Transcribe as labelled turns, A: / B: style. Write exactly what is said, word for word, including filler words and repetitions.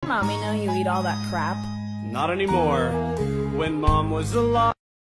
A: Mommy know you eat all that crap?
B: Not anymore. When Mom was alive...